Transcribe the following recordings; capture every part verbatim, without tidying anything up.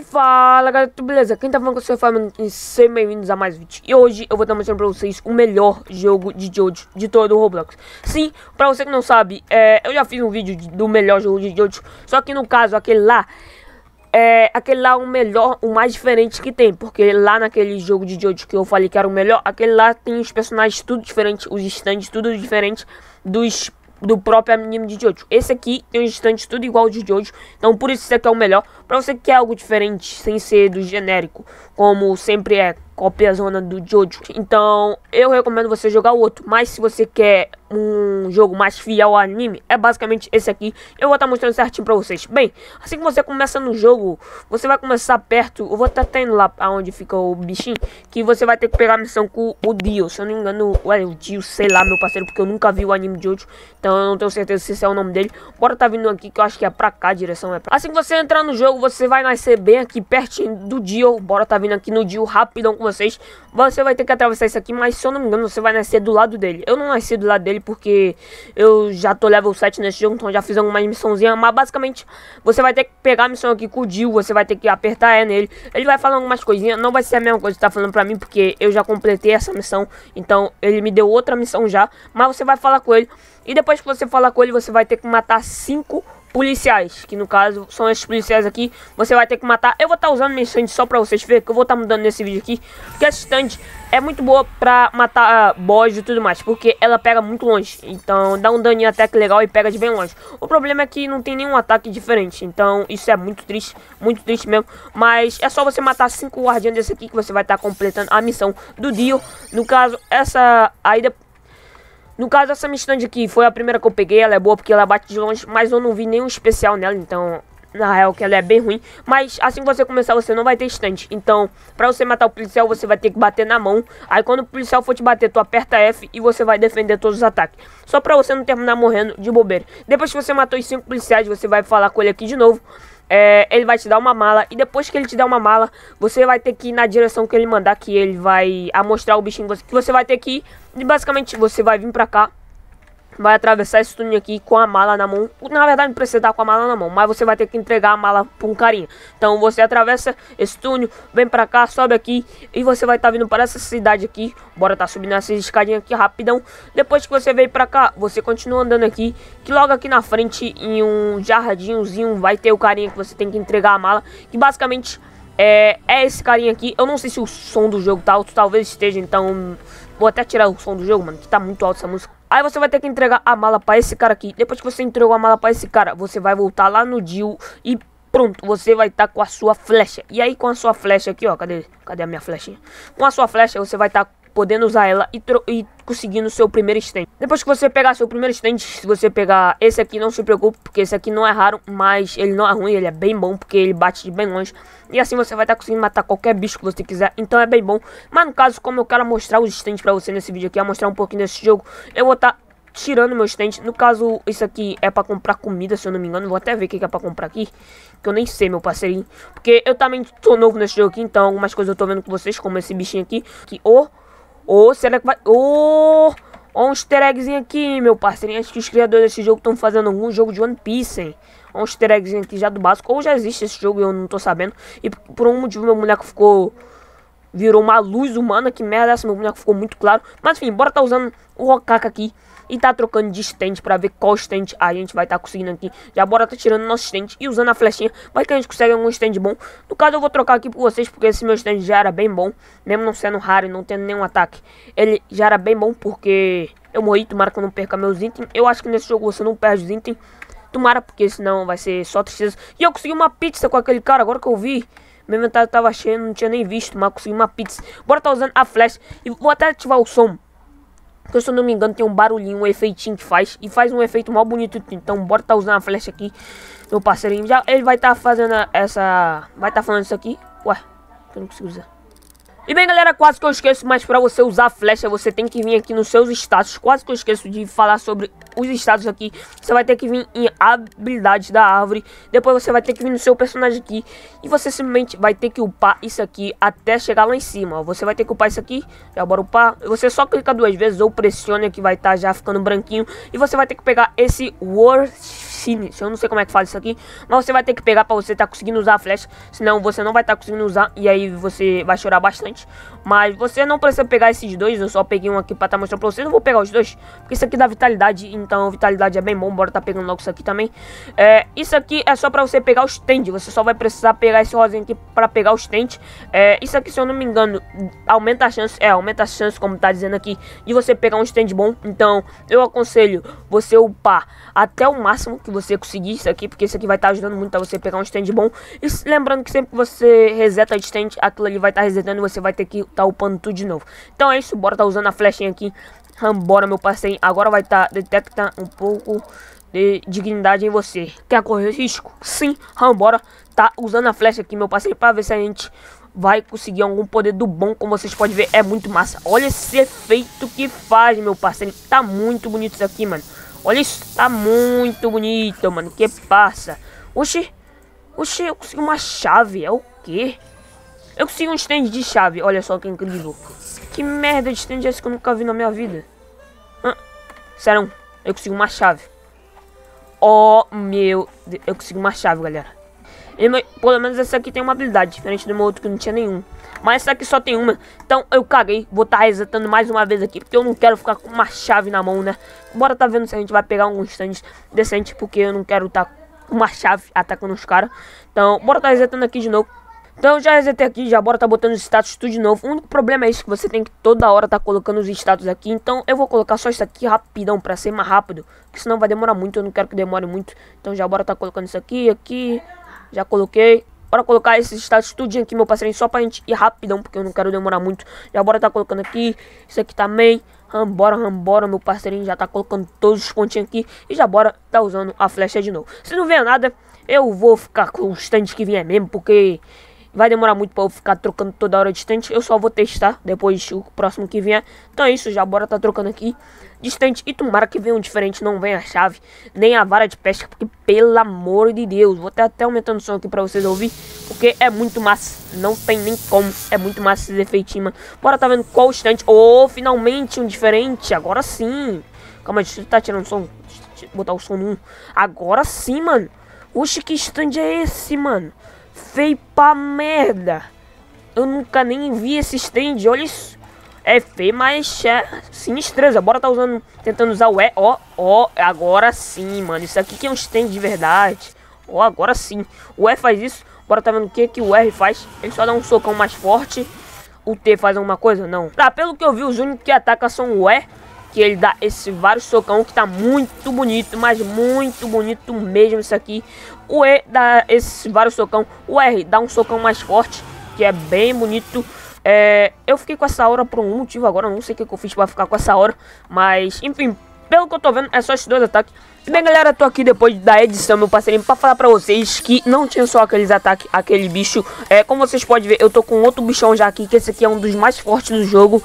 Fala galera, tudo beleza? Quem tá falando com você fala e sejam bem-vindos a mais um vídeo. E hoje eu vou estar mostrando pra vocês o melhor jogo de Jojo de todo o Roblox. Sim, pra você que não sabe, é, eu já fiz um vídeo de, do melhor jogo de Jojo. Só que no caso, aquele lá É, aquele lá é o melhor, o mais diferente que tem. Porque lá naquele jogo de Jojo que eu falei que era o melhor, aquele lá tem os personagens tudo diferente, os stands tudo diferente dos do próprio anime de Jojo. Esse aqui tem os stands tudo igual de Jojo, então por isso esse aqui é o melhor. Pra você que quer algo diferente, sem ser do genérico, como sempre é cópia zona do Jojo, então eu recomendo você jogar o outro. Mas se você quer um jogo mais fiel ao anime, é basicamente esse aqui. Eu vou estar mostrando certinho pra vocês. Bem, assim que você começa no jogo, você vai começar perto. Eu vou estar tendo lá onde fica o bichinho, que você vai ter que pegar a missão com o Dio. Se eu não me engano, ué, o Dio, sei lá, meu parceiro, porque eu nunca vi o anime de Jojo, então eu não tenho certeza se esse é o nome dele. Bora tá vindo aqui, que eu acho que é pra cá, a direção é pra... Assim que você entrar no jogo, você vai nascer bem aqui pertinho do Dio. Bora tá vindo aqui no Dio rapidão com vocês. Você vai ter que atravessar isso aqui, mas se eu não me engano, você vai nascer do lado dele. Eu não nasci do lado dele porque eu já tô level sete nesse jogo, então já fiz algumas missãozinhas. Mas basicamente, você vai ter que pegar a missão aqui com o Dio, você vai ter que apertar E nele. Ele vai falar algumas coisinhas, não vai ser a mesma coisa que tá falando pra mim, porque eu já completei essa missão. Então ele me deu outra missão já, mas você vai falar com ele. E depois que você falar com ele, você vai ter que matar cinco policiais, que no caso são esses policiais aqui. Você vai ter que matar. Eu vou estar tá usando minha stand só pra vocês verem, que eu vou estar tá mudando nesse vídeo aqui, porque essa stand é muito boa pra matar uh, boss e tudo mais, porque ela pega muito longe, então dá um daninho até que legal e pega de bem longe. O problema é que não tem nenhum ataque diferente, então isso é muito triste, muito triste mesmo. Mas é só você matar cinco guardiões desse aqui que você vai estar tá completando a missão do Dio. No caso, essa aí depois No caso, essa stand aqui foi a primeira que eu peguei. Ela é boa porque ela bate de longe, mas eu não vi nenhum especial nela, então na real que ela é bem ruim. Mas assim que você começar, você não vai ter stand. Então, pra você matar o policial, você vai ter que bater na mão. Aí quando o policial for te bater, tu aperta F e você vai defender todos os ataques. Só pra você não terminar morrendo de bobeira. Depois que você matou os cinco policiais, você vai falar com ele aqui de novo. É, ele vai te dar uma mala, e depois que ele te der uma mala, você vai ter que ir na direção que ele mandar, que ele vai a mostrar o bichinho que você, que você vai ter que ir. E basicamente você vai vir pra cá, vai atravessar esse túnel aqui com a mala na mão. Na verdade não precisa estar com a mala na mão, mas você vai ter que entregar a mala pra um carinha. Então você atravessa esse túnel, vem pra cá, sobe aqui, e você vai estar tá vindo para essa cidade aqui. Bora tá subindo essa escadinha aqui rapidão. Depois que você veio pra cá, você continua andando aqui, que logo aqui na frente, em um jardinzinho, vai ter o carinha que você tem que entregar a mala, que basicamente é, é esse carinha aqui. Eu não sei se o som do jogo tá alto, talvez esteja, então vou até tirar o som do jogo, mano, que tá muito alto essa música. Aí você vai ter que entregar a mala pra esse cara aqui. Depois que você entregou a mala pra esse cara, você vai voltar lá no Dio e pronto, você vai estar tá com a sua flecha. E aí com a sua flecha aqui, ó, cadê, cadê a minha flechinha? Com a sua flecha você vai estar tá podendo usar ela e, e conseguindo o seu primeiro stand. Depois que você pegar seu primeiro stand, se você pegar esse aqui, não se preocupe, porque esse aqui não é raro, mas ele não é ruim, ele é bem bom, porque ele bate de bem longe. E assim você vai estar tá conseguindo matar qualquer bicho que você quiser, então é bem bom. Mas no caso, como eu quero mostrar os stands pra você nesse vídeo aqui, a mostrar um pouquinho desse jogo, eu vou estar tá tirando meu stand. No caso, isso aqui é pra comprar comida, se eu não me engano. Vou até ver o que é pra comprar aqui, que eu nem sei, meu parceirinho, porque eu também tô novo nesse jogo aqui, então algumas coisas eu tô vendo com vocês, como esse bichinho aqui, que ô... Oh, Ou oh, será que vai... Ô, oh, um easter eggzinho aqui, meu parceiro. Acho que os criadores desse jogo estão fazendo algum jogo de One Piece, hein? Um easter eggzinho aqui já do básico. Ou já existe esse jogo e eu não tô sabendo. E por um motivo meu boneco ficou... Virou uma luz humana. Que merda essa, meu boneco ficou muito claro. Mas enfim, bora tá usando o Hokaka aqui. E tá trocando de stand pra ver qual stand a gente vai tá conseguindo aqui. Já bora tá tirando nosso stand e usando a flechinha. Vai que a gente consegue algum stand bom. No caso eu vou trocar aqui por vocês, porque esse meu stand já era bem bom. Mesmo não sendo raro e não tendo nenhum ataque, ele já era bem bom, porque eu morri. Tomara que eu não perca meus itens. Eu acho que nesse jogo você não perde os itens. Tomara, porque senão vai ser só tristeza. E eu consegui uma pizza com aquele cara, agora que eu vi. Meu inventário tava cheio, não tinha nem visto, mas consegui uma pizza. Bora tá usando a flecha. E vou até ativar o som, porque se eu não me engano tem um barulhinho, um efeitinho que faz. E faz um efeito mal bonito. Então bora tá usando a flecha aqui, meu parceirinho. Já ele vai tá fazendo essa... Vai tá falando isso aqui. Ué, eu não consigo usar. E bem galera, quase que eu esqueço, mas pra você usar a flecha você tem que vir aqui nos seus status. Quase que eu esqueço de falar sobre os estados aqui, você vai ter que vir em habilidade da árvore. Depois você vai ter que vir no seu personagem aqui. E você simplesmente vai ter que upar isso aqui até chegar lá em cima, ó. Você vai ter que upar isso aqui, já bora upar. Você só clica duas vezes ou pressiona que vai estar tá já ficando branquinho. E você vai ter que pegar esse World Finish. Eu não sei como é que faz isso aqui, mas você vai ter que pegar para você estar tá conseguindo usar a flecha. Senão você não vai estar tá conseguindo usar e aí você vai chorar bastante. Mas você não precisa pegar esses dois, eu só peguei um aqui para estar tá mostrando para vocês. Eu vou pegar os dois, porque isso aqui dá vitalidade, então vitalidade é bem bom. Bora tá pegando logo isso aqui também. É, isso aqui é só para você pegar o stand. Você só vai precisar pegar esse rosinho aqui para pegar o stand. É, isso aqui, se eu não me engano, aumenta a chance, é, aumenta a chance, como tá dizendo aqui, de você pegar um stand bom. Então eu aconselho você upar até o máximo que você conseguir isso aqui, porque isso aqui vai estar tá ajudando muito a você pegar um stand bom. E lembrando que sempre que você reseta de stand, aquilo ali vai estar tá resetando e você vai ter que estar tá upando tudo de novo. Então é isso, bora tá usando a flechinha aqui. Bora, meu parceiro, agora vai estar tá, detecta um pouco de dignidade em você. Quer correr risco? Sim, bora tá usando a flecha aqui, meu parceiro, para ver se a gente vai conseguir algum poder do bom. Como vocês podem ver, é muito massa. Olha esse efeito que faz, meu parceiro. Tá muito bonito isso aqui, mano. Olha isso, tá muito bonito, mano. Que passa? Oxi, oxi, eu consegui uma chave. É o quê? Eu consegui um stand de chave. Olha só que incrível. Que merda de stand é esse que eu nunca vi na minha vida? Ah, sério, eu consegui uma chave. Oh, meu Deus, eu consegui uma chave, galera. Ele, pelo menos essa aqui tem uma habilidade, diferente do meu outro que não tinha nenhum. Mas essa aqui só tem uma. Então eu caguei, vou estar tá resetando mais uma vez aqui, porque eu não quero ficar com uma chave na mão, né? Bora tá vendo se a gente vai pegar alguns stands decentes, porque eu não quero estar tá com uma chave atacando os caras. Então bora tá resetando aqui de novo. Então eu já resetei aqui, já bora tá botando os status tudo de novo. O único problema é isso, que você tem que toda hora tá colocando os status aqui. Então eu vou colocar só isso aqui rapidão, pra ser mais rápido, porque senão vai demorar muito, eu não quero que demore muito. Então já bora tá colocando isso aqui, aqui, já coloquei. Bora colocar esses status tudinho aqui, meu parceiro, só pra gente ir rapidão, porque eu não quero demorar muito. Já bora tá colocando aqui, isso aqui também. Vambora, vambora, meu parceirinho, já tá colocando todos os pontinhos aqui. E já bora tá usando a flecha de novo. Se não vier nada, eu vou ficar com os stands que vier mesmo, porque vai demorar muito pra eu ficar trocando toda hora de stand. Eu só vou testar depois o próximo que vier. Então é isso, já bora tá trocando aqui de stand. E tomara que venha um diferente, não venha a chave, nem a vara de pesca, porque pelo amor de Deus. Vou até, até aumentando o som aqui pra vocês ouvir, porque é muito massa. Não tem nem como, é muito massa esses efeitinhos, mano. Bora tá vendo qual stand. Oh, finalmente um diferente, agora sim. Calma aí, deixa eu tá tirando o som. Deixa eu botar o som no um. Agora sim, mano. Oxe, que stand é esse, mano? Feio pra merda. Eu nunca nem vi esse stand. Olha isso. É feio, mas é sinistreza. Bora tá usando, tentando usar o E. Ó, ó, agora sim, mano. Isso aqui que é um stand de verdade. Ó, agora sim. O E faz isso. Bora tá vendo o que que o R faz. Ele só dá um socão mais forte. O T faz alguma coisa? Não. Tá, pelo que eu vi, os únicos que atacam são o E, que ele dá esse vários socão, que tá muito bonito, mas muito bonito mesmo isso aqui. O E dá esse vários socão, o R dá um socão mais forte, que é bem bonito. É, eu fiquei com essa aura por um motivo agora, não sei o que, que eu fiz pra ficar com essa aura, mas enfim, pelo que eu tô vendo, é só esses dois ataques. E bem, galera, tô aqui depois da edição, meu parceirinho, pra falar pra vocês que não tinha só aqueles ataques, aquele bicho. É, como vocês podem ver, eu tô com outro bichão já aqui, que esse aqui é um dos mais fortes do jogo.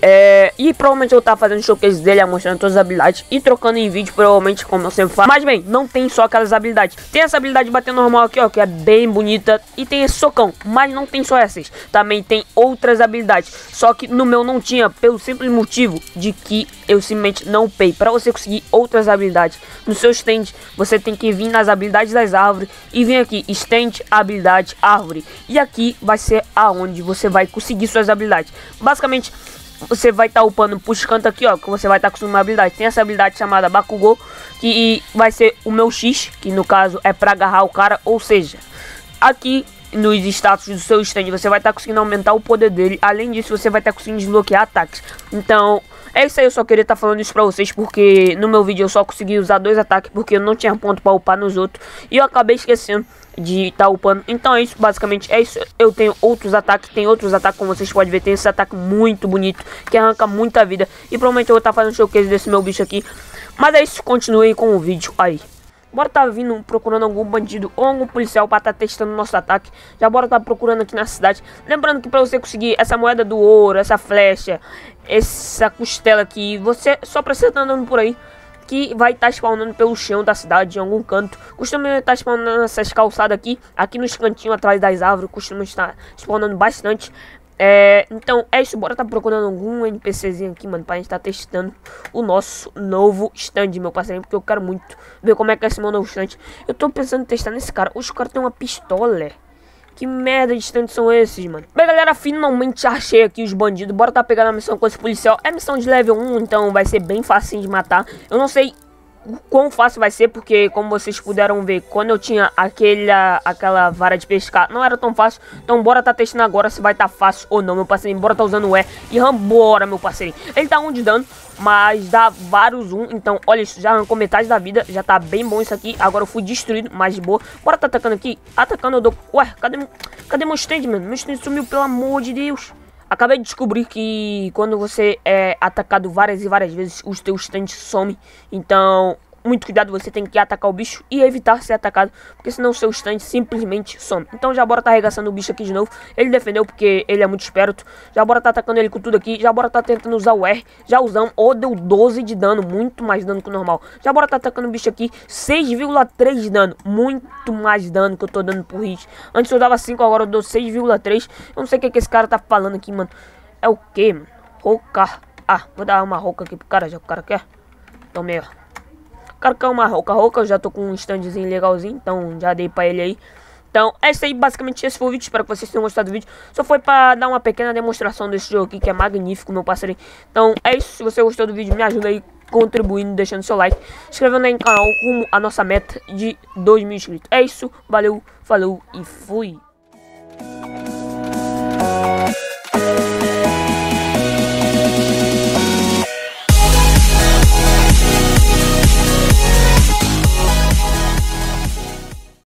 É, e provavelmente eu tava fazendo showcase dele, mostrando todas as habilidades e trocando em vídeo, provavelmente, como eu sempre faço. Mas bem, não tem só aquelas habilidades. Tem essa habilidade de bater normal aqui, ó, que é bem bonita. E tem esse socão, mas não tem só essas. Também tem outras habilidades, só que no meu não tinha, pelo simples motivo de que eu simplesmente não upei. Pra você conseguir outras habilidades no seu stand, você tem que vir nas habilidades das árvores e vir aqui, stand, habilidade, árvore. E aqui vai ser aonde você vai conseguir suas habilidades. Basicamente, você vai estar tá upando pros cantos aqui, ó, que você vai estar tá conseguindo uma habilidade. Tem essa habilidade chamada Bakugou, que vai ser o meu X, que no caso é pra agarrar o cara. Ou seja, aqui nos status do seu stand, você vai estar tá conseguindo aumentar o poder dele. Além disso, você vai estar tá conseguindo desbloquear ataques. Então, é isso aí, eu só queria estar tá falando isso pra vocês, porque no meu vídeo eu só consegui usar dois ataques, porque eu não tinha ponto pra upar nos outros. E eu acabei esquecendo de estar tá upando. Então é isso, basicamente é isso. Eu tenho outros ataques, tem outros ataques, como vocês podem ver. Tem esse ataque muito bonito, que arranca muita vida. E provavelmente eu vou estar tá fazendo showcase desse meu bicho aqui. Mas é isso, continue com o vídeo aí. Bora tá vindo procurando algum bandido ou algum policial para tá testando nosso ataque. Já bora tá procurando aqui na cidade. Lembrando que para você conseguir essa moeda do ouro, essa flecha, essa costela aqui, você só precisa estar andando por aí. que vai estar tá spawnando pelo chão da cidade, em algum canto. Costuma estar tá spawnando nessas calçadas aqui, aqui nos cantinhos atrás das árvores, costuma estar spawnando bastante. É, então é isso, bora tá procurando algum N P Czinho aqui, mano, pra gente tá testando o nosso novo stand, meu parceiro, porque eu quero muito ver como é que é esse meu novo stand. Eu tô pensando em testar nesse cara. Os caras tem uma pistola. Que merda de stand são esses, mano? Bem, galera, finalmente achei aqui os bandidos. Bora tá pegando a missão com esse policial. É missão de level um, então vai ser bem facinho de matar. Eu não sei o quão fácil vai ser, porque como vocês puderam ver, quando eu tinha aquele, aquela vara de pescar, não era tão fácil. Então bora tá testando agora se vai tá fácil ou não, meu parceiro. Bora tá usando o E e vambora, meu parceiro. Ele tá um de dano, mas dá vários um. Então olha isso, já arrancou metade da vida. Já tá bem bom isso aqui. Agora eu fui destruído, mas de boa. Bora tá atacando aqui. Atacando eu dou... Ué, cadê, cadê meu stand, mano? Meu stand sumiu, pelo amor de Deus. Acabei de descobrir que quando você é atacado várias e várias vezes, os teus stands somem. Então, muito cuidado, você tem que atacar o bicho e evitar ser atacado, porque senão o seu stand simplesmente some. Então já bora tá arregaçando o bicho aqui de novo. Ele defendeu porque ele é muito esperto. Já bora tá atacando ele com tudo aqui. Já bora tá tentando usar o R. Já usamos. Oh, deu doze de dano, muito mais dano que o normal. Já bora tá atacando o bicho aqui, seis vírgula três de dano, muito mais dano que eu tô dando por hit. Antes eu dava cinco, agora eu dou seis vírgula três. Eu não sei o que, que esse cara tá falando aqui, mano. É o que, mano? Roca. Ah, vou dar uma roca aqui pro cara, já que o cara quer. Tomei, ó. O cara quer uma roca. Roca, eu já tô com um standzinho legalzinho, então já dei pra ele aí. Então, é isso aí, basicamente esse foi o vídeo. Espero que vocês tenham gostado do vídeo. Só foi pra dar uma pequena demonstração desse jogo aqui, que é magnífico, meu parceiro. Então, é isso. Se você gostou do vídeo, me ajuda aí contribuindo, deixando seu like, inscrevendo aí no canal rumo a nossa meta de dois mil inscritos. É isso, valeu, falou e fui.